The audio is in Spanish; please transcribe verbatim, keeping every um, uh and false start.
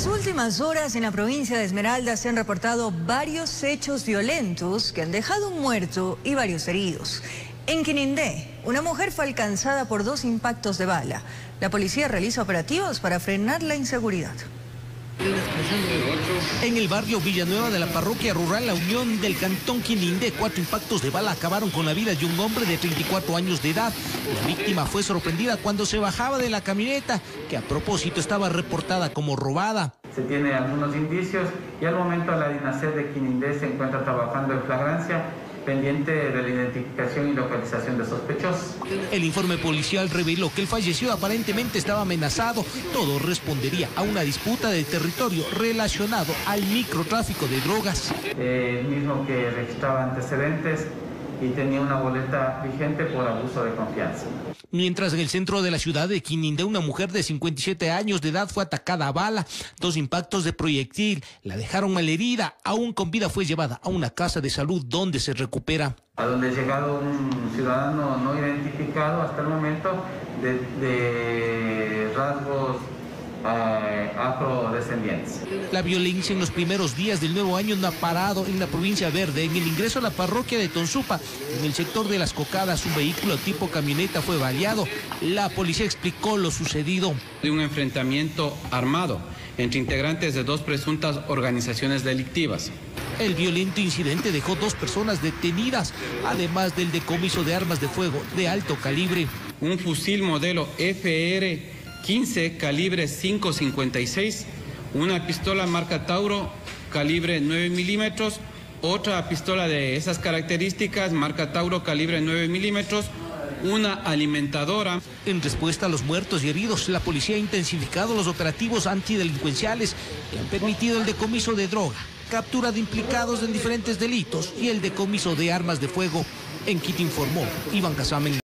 las últimas horas en la provincia de Esmeraldas se han reportado varios hechos violentos que han dejado un muerto y varios heridos. En Quinindé, una mujer fue alcanzada por dos impactos de bala. La policía realiza operativos para frenar la inseguridad. En el barrio Villanueva de la parroquia rural La Unión del cantón Quinindé, cuatro impactos de bala acabaron con la vida de un hombre de treinta y cuatro años de edad. La víctima fue sorprendida cuando se bajaba de la camioneta, que a propósito estaba reportada como robada. Se tiene algunos indicios y al momento la DINASED de Quinindé se encuentra trabajando en flagrancia, pendiente de la identificación y localización de sospechosos. El informe policial reveló que el fallecido aparentemente estaba amenazado. Todo respondería a una disputa de territorio relacionado al microtráfico de drogas. Eh, el mismo que registraba antecedentes y tenía una boleta vigente por abuso de confianza. Mientras en el centro de la ciudad de Quinindé, una mujer de cincuenta y siete años de edad fue atacada a bala. Dos impactos de proyectil la dejaron malherida. Aún con vida fue llevada a una casa de salud donde se recupera. A donde ha llegado un ciudadano no identificado hasta el momento de, de rasgos eh, afrodescendientes. La violencia en los primeros días del nuevo año no ha parado en la provincia verde. En el ingreso a la parroquia de Tonsupa, en el sector de Las Cocadas, un vehículo tipo camioneta fue baleado. La policía explicó lo sucedido. De un enfrentamiento armado entre integrantes de dos presuntas organizaciones delictivas. El violento incidente dejó dos personas detenidas, además del decomiso de armas de fuego de alto calibre. Un fusil modelo F R quince calibre cinco cincuenta y seis, una pistola marca Tauro calibre nueve milímetros, otra pistola de esas características marca Tauro calibre nueve milímetros, una alimentadora. En respuesta a los muertos y heridos, la policía ha intensificado los operativos antidelincuenciales que han permitido el decomiso de droga, captura de implicados en diferentes delitos y el decomiso de armas de fuego. En Quito informó Iván Casamen.